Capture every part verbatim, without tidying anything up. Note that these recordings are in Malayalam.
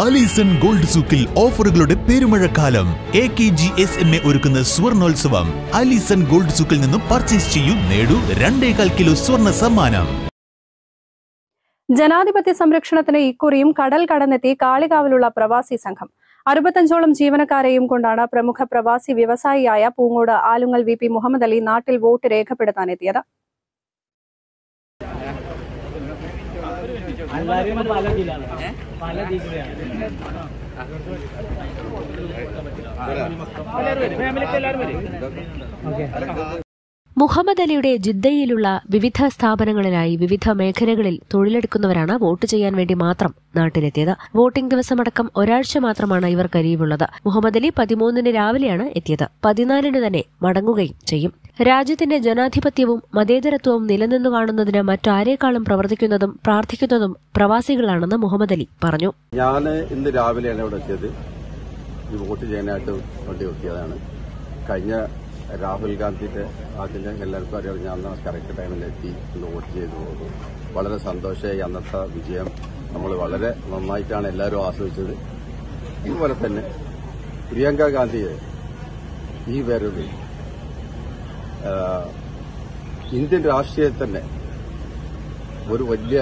ആലീസൺ ഗോൾഡ് സൂക്കിൽ ഓഫറുകളുടെ പെരുമഴക്കാലം. A K G S M A ഒരുക്കുന്ന സ്വർണോത്സവം. ആലീസൺ ഗോൾഡ് സൂക്കിൽ നിന്നും പർച്ചേസ് ചെയ്യൂ, നേടൂ രണ്ടേകാൽ കിലോ സ്വർണ്ണ സമ്മാനം. ജനാധിപത്യ സംരക്ഷണത്തിന് ഇക്കുറിയും കടൽ കടന്നെത്തി കാളികാവിലുള്ള പ്രവാസി സംഘം. അറുപത്തഞ്ചോളം ജീവനക്കാരെയും കൊണ്ടാണ് പ്രമുഖ പ്രവാസി വ്യവസായിയായ പൂങ്ങോട് ആലുങ്ങൽ വി പി മുഹമ്മദ് അലി നാട്ടിൽ വോട്ട് രേഖപ്പെടുത്താനെത്തിയത്. മുഹമ്മദ് അലിയുടെ ജിദ്ദയിലുള്ള വിവിധ സ്ഥാപനങ്ങളിലായി വിവിധ മേഖലകളിൽ തൊഴിലെടുക്കുന്നവരാണ് വോട്ട് ചെയ്യാൻ വേണ്ടി മാത്രം നാട്ടിലെത്തിയത്. വോട്ടിംഗ് ദിവസമടക്കം ഒരാഴ്ച മാത്രമാണ് ഇവർ കഴിയുള്ളത്. മുഹമ്മദ് അലി പതിമൂന്നിന് രാവിലെയാണ് എത്തിയത്. പതിനാലിന് തന്നെ മടങ്ങുകയും ചെയ്യും. രാജ്യത്തിന്റെ ജനാധിപത്യവും മതേതരത്വവും നിലനിന്നു കാണുന്നതിന് മറ്റാരേക്കാളും പ്രവർത്തിക്കുന്നതും പ്രാർത്ഥിക്കുന്നതും പ്രവാസികളാണെന്ന് മുഹമ്മദ് അലി പറഞ്ഞു. ഞാൻ ഇന്ന് രാവിലെയാണ് ഇവിടെ എത്തിയത്. ഈ വോട്ട് ചെയ്യാനായിട്ട് വേണ്ടി എത്തിയതാണ്. കഴിഞ്ഞ രാഹുൽ ഗാന്ധിയുടെ അതിന്റെ എല്ലാവർക്കും അറിയാം, ഞാൻ കറക്റ്റ് ടൈമിൽ എത്തി ഇന്ന് വോട്ട് ചെയ്തു പോകുന്നു. വളരെ സന്തോഷമായി. അന്നത്തെ വിജയം നമ്മൾ വളരെ നന്നായിട്ടാണ് എല്ലാവരും ആസ്വദിച്ചത്. ഇതുപോലെ തന്നെ പ്രിയങ്ക ഗാന്ധിയെ ഈ വരവ് ഇന്ത്യൻ രാഷ്ട്രീയത്തിൽ തന്നെ ഒരു വലിയ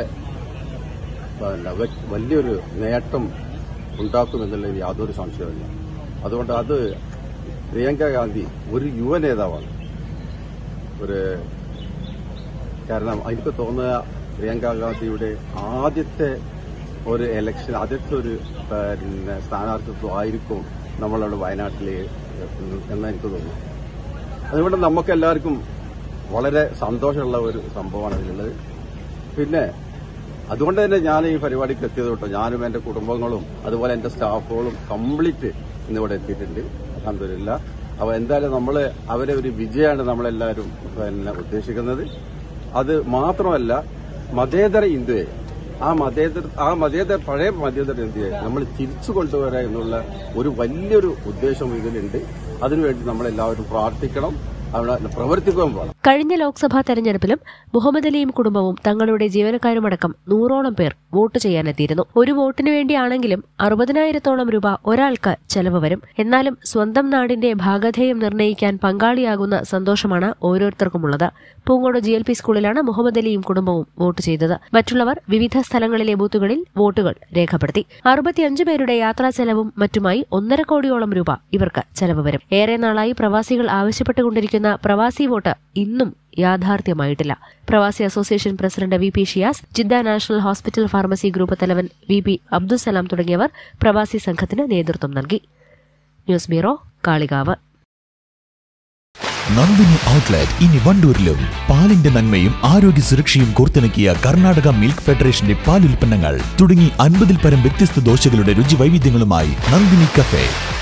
വലിയൊരു നേട്ടം ഉണ്ടാക്കുമെന്നുള്ളതിൽ യാതൊരു സംശയമില്ല. അതുകൊണ്ട് അത് പ്രിയങ്ക ഗാന്ധി ഒരു യുവ നേതാവാണ്. ഒരു കാരണം എനിക്ക് തോന്നുക പ്രിയങ്ക ഗാന്ധിയുടെ ആദ്യത്തെ ഒരു ഇലക്ഷൻ, ആദ്യത്തെ ഒരു പിന്നെ സ്ഥാനാർത്ഥിത്വം ആയിരിക്കും നമ്മളവിടെ വയനാട്ടിൽ എന്ന് എനിക്ക് തോന്നുന്നു. അതുകൊണ്ട് നമുക്കെല്ലാവർക്കും വളരെ സന്തോഷമുള്ള ഒരു സംഭവമാണ് ഇതിലുള്ളത്. പിന്നെ അതുകൊണ്ട് തന്നെ ഞാൻ ഈ പരിപാടിക്ക് എത്തിയത് തൊട്ട് ഞാനും എന്റെ കുടുംബങ്ങളും അതുപോലെ എന്റെ സ്റ്റാഫുകളും കംപ്ലീറ്റ് ഇന്നിവിടെ എത്തിയിട്ടുണ്ട്. അൽഹംദുലില്ലാ. അപ്പോൾ എന്തായാലും നമ്മൾ അവരെ ഒരു വിജയമാണ് നമ്മളെല്ലാവരും പിന്നെ ഉദ്ദേശിക്കുന്നത്. അത് മാത്രമല്ല, മതേതര ഇന്ത്യയെ ആ മതേതര ആ മതേതര പഴയ മതേതര ഇന്ത്യയെ നമ്മൾ തിരിച്ചു കൊണ്ടുവരാ എന്നുള്ള ഒരു വലിയൊരു ഉദ്ദേശം ഇതിലുണ്ട്. അതിനുവേണ്ടി നമ്മളെല്ലാവരും പ്രാർത്ഥിക്കണം, പ്രവർത്തിക്കുകയും വേണം. കഴിഞ്ഞ ലോക്സഭാ തെരഞ്ഞെടുപ്പിലും മുഹമ്മദ് അലിയും കുടുംബവും തങ്ങളുടെ ജീവനക്കാരുമടക്കം നൂറോളം പേർ വോട്ട് ചെയ്യാനെത്തിയിരുന്നു. ഒരു വോട്ടിനു വേണ്ടിയാണെങ്കിലും അറുപതിനായിരത്തോളം രൂപ ഒരാൾക്ക് ചെലവ് വരും. എന്നാലും സ്വന്തം നാടിന്റെ ഭാഗധേയം നിർണ്ണയിക്കാൻ പങ്കാളിയാകുന്ന സന്തോഷമാണ് ഓരോരുത്തർക്കുമുള്ളത്. പൂങ്ങോട് ജി എൽ പി സ്കൂളിലാണ് മുഹമ്മദ് അലിയും കുടുംബവും വോട്ട് ചെയ്തത്. മറ്റുള്ളവർ വിവിധ സ്ഥലങ്ങളിലെ ബൂത്തുകളിൽ വോട്ടുകൾ രേഖപ്പെടുത്തി. അറുപത്തിയഞ്ച് പേരുടെ യാത്രാ ചെലവും മറ്റുമായി ഒന്നര കോടിയോളം രൂപ ഇവർക്ക് ചെലവ് വരും. ഏറെ നാളായി പ്രവാസികൾ ആവശ്യപ്പെട്ടുകൊണ്ടിരിക്കുന്ന പ്രവാസി വോട്ട് ഇന്നും യാഥാർത്ഥ്യമായിട്ടില്ല. പ്രവാസി association president V P Shiyas, Jeddah national hospital pharmacy group തലവൻ വി പി അബ്ദുസലാം തുടങ്ങിയവർ പ്രവാസി സംഘത്തിന് നേതൃത്വം നൽകി. News bureau, Kalikavu. Nandini outlet ഇനി വണ്ടൂരിലും. പാലിന്റെ നന്മയും ആരോഗ്യ സുരക്ഷയും കോർത്തിണക്കിയ കർണാടക മിൽക്ക് ഫെഡറേഷന്റെ പാലുൽപ്പന്നങ്ങൾ തുടങ്ങി അൻപതിൽ പരം വ്യത്യസ്ത ദോശകളുടെ രുചി വൈവിധ്യങ്ങളുമായി നന്ദിനി കഫേ.